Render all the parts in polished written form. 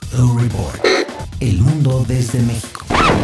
UFO Report. El mundo desde México.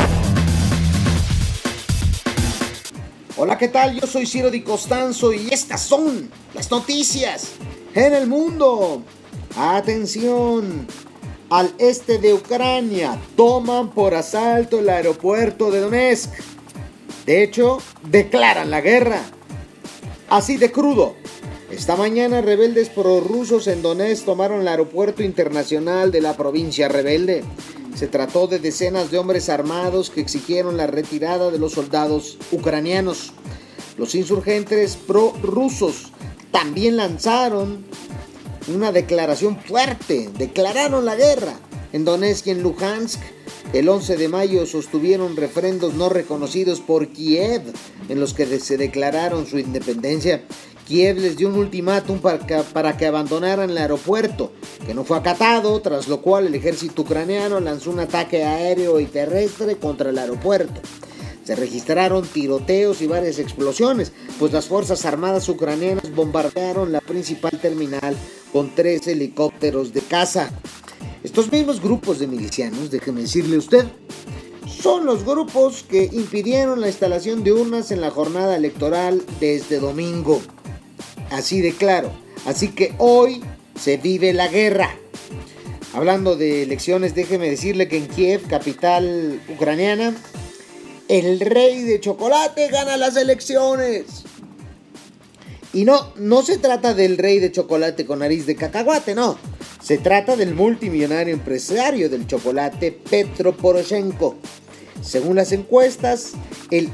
Hola, ¿qué tal? Yo soy Ciro Di Costanzo y estas son las noticias en el mundo. Atención, al este de Ucrania toman por asalto el aeropuerto de Donetsk. De hecho, declaran la guerra. Así de crudo. Esta mañana rebeldes prorrusos en Donetsk tomaron el aeropuerto internacional de la provincia rebelde. Se trató de decenas de hombres armados que exigieron la retirada de los soldados ucranianos. Los insurgentes prorrusos también lanzaron una declaración fuerte, declararon la guerra. En Donetsk y en Luhansk, el 11 de mayo sostuvieron referendos no reconocidos por Kiev, en los que se declararon su independencia. Kiev les dio un ultimátum para que abandonaran el aeropuerto, que no fue acatado, tras lo cual el ejército ucraniano lanzó un ataque aéreo y terrestre contra el aeropuerto. Se registraron tiroteos y varias explosiones, pues las fuerzas armadas ucranianas bombardearon la principal terminal con 3 helicópteros de caza. Estos mismos grupos de milicianos, déjeme decirle usted, son los grupos que impidieron la instalación de urnas en la jornada electoral de este domingo. Así de claro. Así que hoy se vive la guerra. Hablando de elecciones, déjeme decirle que en Kiev, capital ucraniana, el rey de chocolate gana las elecciones. Y no se trata del rey de chocolate con nariz de cacahuate, no. Se trata del multimillonario empresario del chocolate, Petro Poroshenko. Según las encuestas, el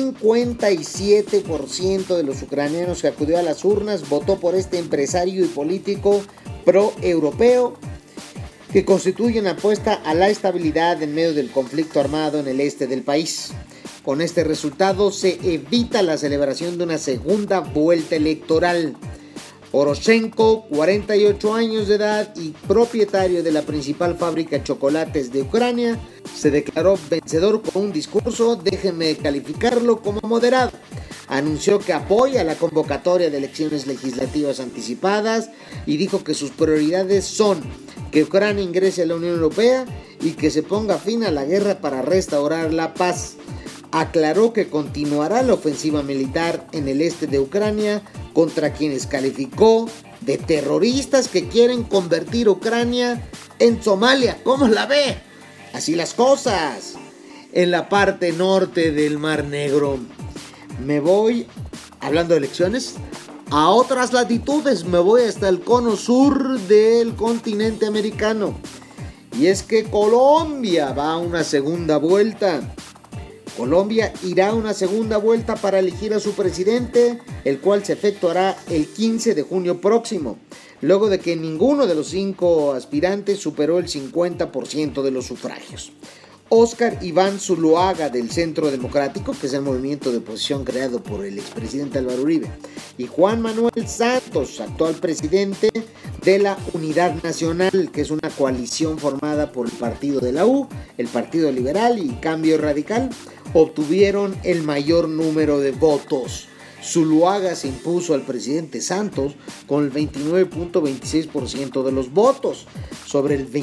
57% de los ucranianos que acudió a las urnas votó por este empresario y político pro-europeo que constituye una apuesta a la estabilidad en medio del conflicto armado en el este del país. Con este resultado se evita la celebración de una segunda vuelta electoral. Poroshenko, 48 años de edad y propietario de la principal fábrica de chocolates de Ucrania, se declaró vencedor con un discurso, déjenme calificarlo como moderado. Anunció que apoya la convocatoria de elecciones legislativas anticipadas y dijo que sus prioridades son que Ucrania ingrese a la Unión Europea y que se ponga fin a la guerra para restaurar la paz. Aclaró que continuará la ofensiva militar en el este de Ucrania contra quienes calificó de terroristas que quieren convertir Ucrania en Somalia. ¿Cómo la ve? Así las cosas. En la parte norte del Mar Negro. Me voy, hablando de elecciones, a otras latitudes. Me voy hasta el cono sur del continente americano. Y es que Colombia va a una segunda vuelta. Colombia irá a una segunda vuelta para elegir a su presidente, el cual se efectuará el 15 de junio próximo, luego de que ninguno de los 5 aspirantes superó el 50% de los sufragios. Óscar Iván Zuluaga del Centro Democrático, que es el movimiento de oposición creado por el expresidente Álvaro Uribe, y Juan Manuel Santos, actual presidente de la Unidad Nacional, que es una coalición formada por el Partido de la U, el Partido Liberal y Cambio Radical, obtuvieron el mayor número de votos. Zuluaga se impuso al presidente Santos con el 29.26% de los votos sobre el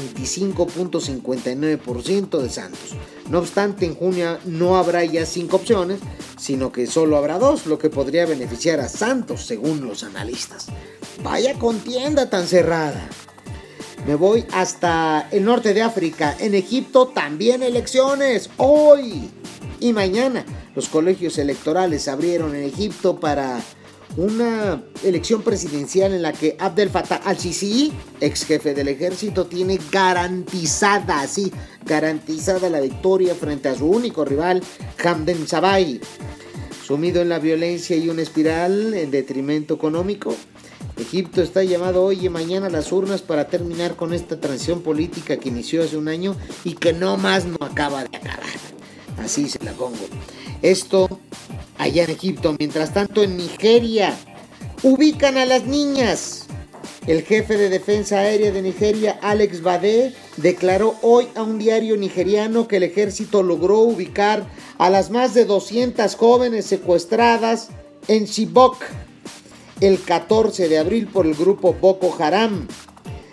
25.59% de Santos. No obstante, en junio no habrá ya 5 opciones, sino que solo habrá 2, lo que podría beneficiar a Santos, según los analistas. Vaya contienda tan cerrada. Me voy hasta el norte de África. En Egipto también elecciones, hoy y mañana. Los colegios electorales abrieron en Egipto para una elección presidencial en la que Abdel Fattah al-Sisi, ex jefe del ejército, tiene garantizada la victoria frente a su único rival, Hamdan Sabai. Sumido en la violencia y una espiral en detrimento económico, Egipto está llamado hoy y mañana a las urnas para terminar con esta transición política que inició hace un año y que no acaba de acabar. Así se la pongo. Esto allá en Egipto. Mientras tanto, en Nigeria ubican a las niñas. El jefe de defensa aérea de Nigeria, Alex Bade, declaró hoy a un diario nigeriano que el ejército logró ubicar a las más de 200 jóvenes secuestradas en Chibok el 14 de abril por el grupo Boko Haram.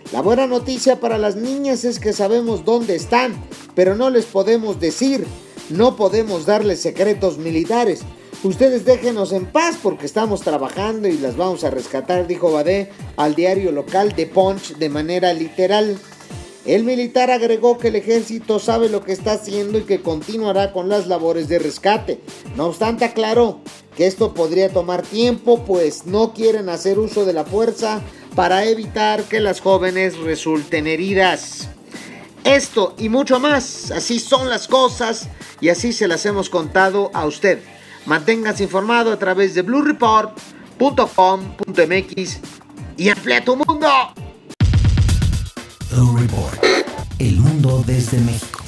La buena noticia para las niñas es que sabemos dónde están, pero no les podemos decir, no podemos darles secretos militares. Ustedes déjenos en paz porque estamos trabajando y las vamos a rescatar, dijo Badé al diario local The Punch de manera literal. El militar agregó que el ejército sabe lo que está haciendo y que continuará con las labores de rescate. No obstante, aclaró que esto podría tomar tiempo, pues no quieren hacer uso de la fuerza para evitar que las jóvenes resulten heridas. Esto y mucho más, así son las cosas y así se las hemos contado a usted. Manténgase informado a través de bluereport.com.mx y amplía tu mundo. Blue Report. El mundo desde México.